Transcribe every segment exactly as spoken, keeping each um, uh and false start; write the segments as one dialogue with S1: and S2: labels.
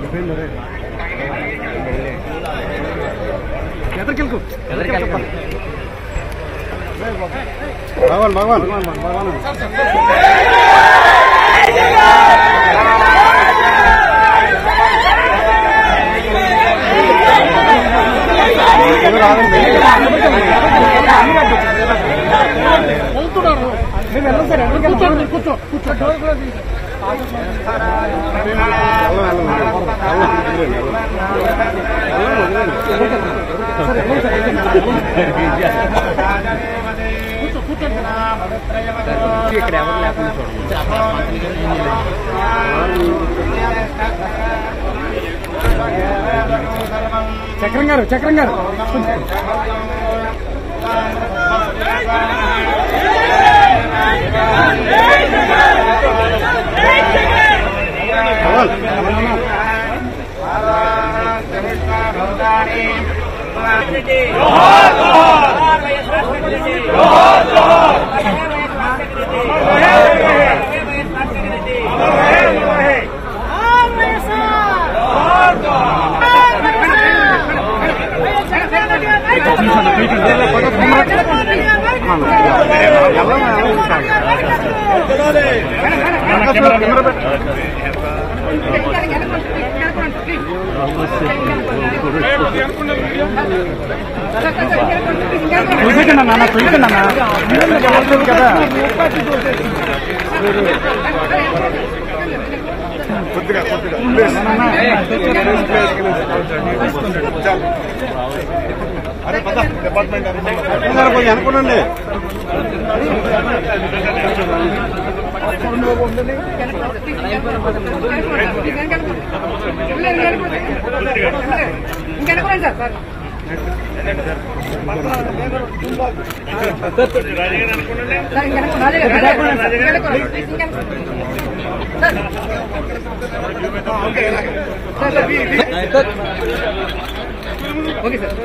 S1: భగవాన్ భగవాన్ భగవాన్ కూర్చో కూర్చో ఇక్కడ ఎవరు లేకుండా చక్రం గారు చక్రం గారు నాన్న చూసండి కదా కొద్దిగా కొద్దిగా అరే పద డిపార్ట్మెంట్ కొంచెం అనుకోండి ఓకే సార్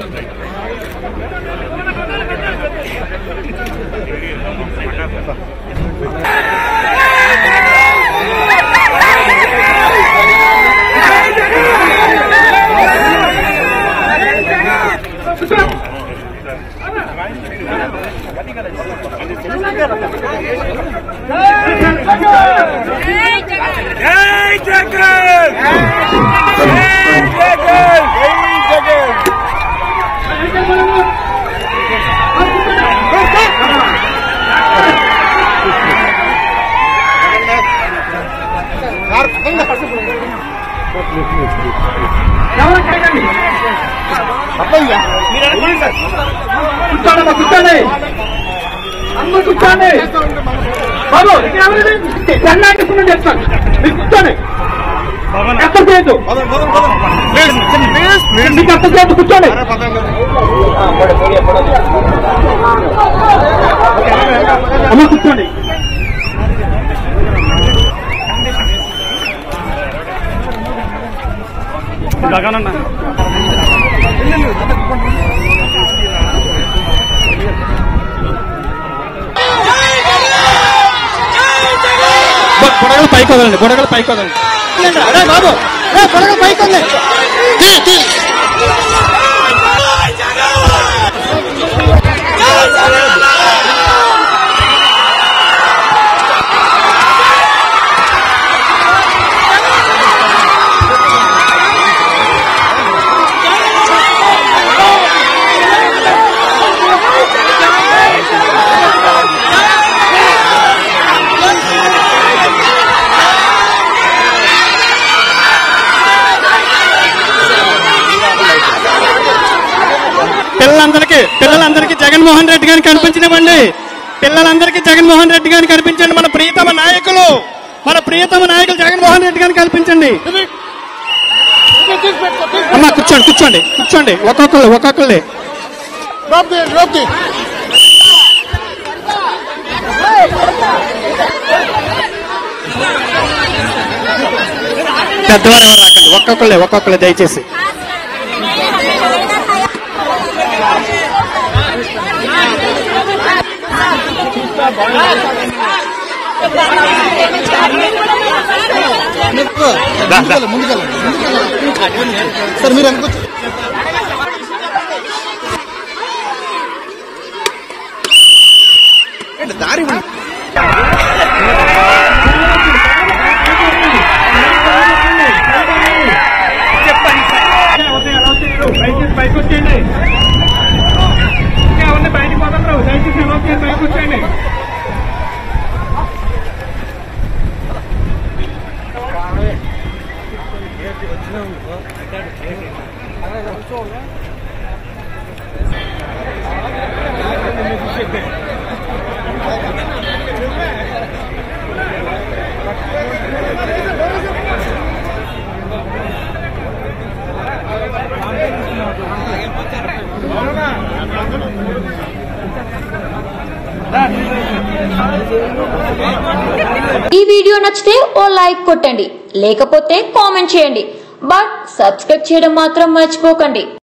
S1: జై జగన్ జై జగన్ కూర్చోండి అమ్మ కూర్చోండి బాబు చెప్తాను మీరు కూర్చోండి ఎంత చేయొద్దు మీకు ఎంత చేయొద్దు కూర్చోండి అమ్మ కూర్చోండి జగనన్న బొడగలు పైకి వదలండి బొడగలు పైకి వదలండి బాబు బొడగలు పైకి వదలండి పిల్లలందరికీ పిల్లలందరికీ జగన్మోహన్ రెడ్డి గారిని కనిపించనివ్వండి పిల్లలందరికీ జగన్మోహన్ రెడ్డి గారిని కనిపించండి మన ప్రియతమ నాయకులు మన ప్రియతమ నాయకులు జగన్మోహన్ రెడ్డి గారిని కల్పించండి అమ్మా కూర్చోండి కూర్చోండి కూర్చోండి ఒక్కొక్కరు ఒక్కొక్కరు పెద్దవారు ఎవరు రాకండి ఒక్కొక్కళ్ళే ఒక్కొక్కళ్ళే దయచేసి
S2: సార్ మీరు అనుకోవచ్చు దారి
S1: బయటకు వచ్చేయండి ఎవరిని బయటకు పోతారు దయచేసి అనౌన్స్ బయటకు వచ్చేయండి
S3: ఈ వీడియో నచ్చితే ఓ లైక్ కొట్టండి, లేకపోతే కామెంట్ చేయండి. బట్ సబ్స్క్రైబ్ చేయడం మాత్రం మర్చిపోకండి.